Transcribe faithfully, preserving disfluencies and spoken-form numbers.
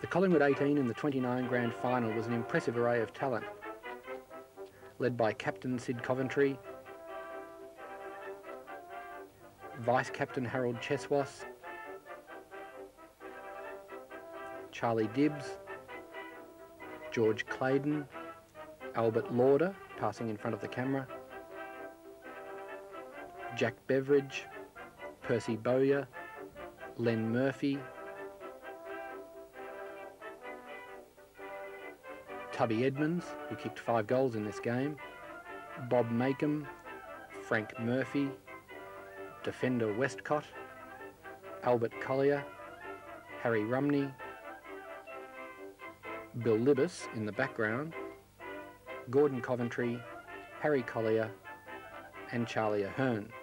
The Collingwood eighteen in the twenty-nine grand final was an impressive array of talent, led by captain Sid Coventry, vice-captain Harold Cheswas, Charlie Dibbs, George Claydon, Albert Lauder, passing in front of the camera, Jack Beveridge, Percy Bowyer, Len Murphy, Tubby Edmonds, who kicked five goals in this game, Bob Makem, Frank Murphy, defender Westcott, Albert Collier, Harry Rumney, Bill Libbis in the background, Gordon Coventry, Harry Collier and Charlie Ahern.